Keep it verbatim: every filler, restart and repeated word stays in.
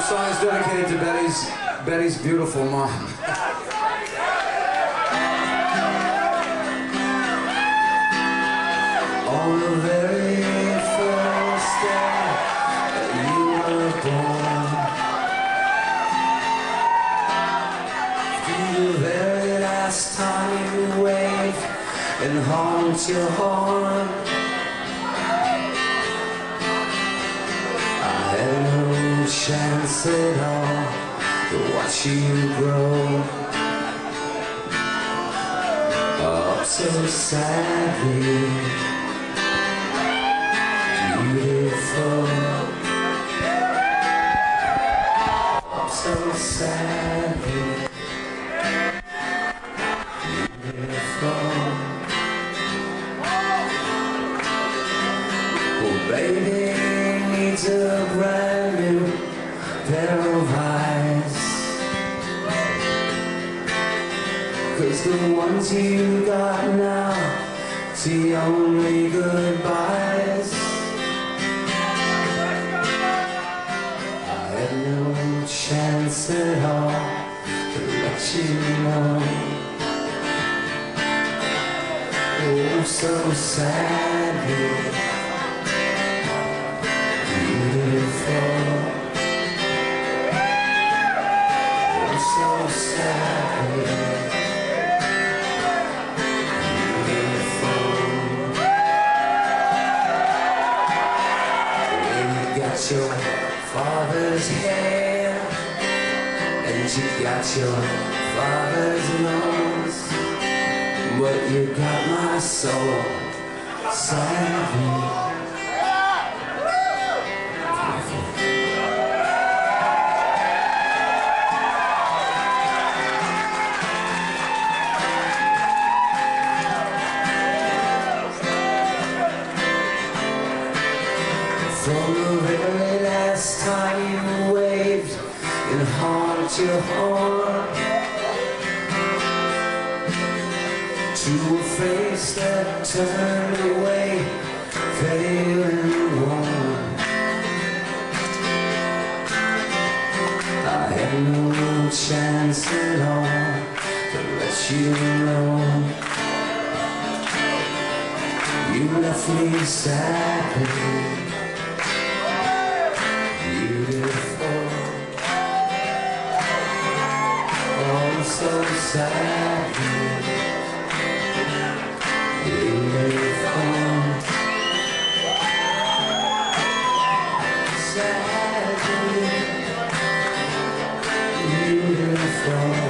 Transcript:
song is dedicated to Betty's, Betty's beautiful mom. On the very first day that you were born, through the very last time you waved and honked your horn, I had no chance at all to watch you grow up so sadly. Beautiful, so sadly beautiful. Oh, baby needs a brand new pair of eyes, 'cause the ones you got now, it's the only goodbyes. No chance at all to let you know. Oh, so sadly beautiful. Oh, so sadly beautiful. When you got your father's hair and you got your father's nose, but you got my soul sadly. From the very last time you waved and honked your horn, to a face that turned away, pale and worn, I had no chance at all to let you know. You left me sadly beautiful. Oh, so sadly beautiful. Sadly beautiful.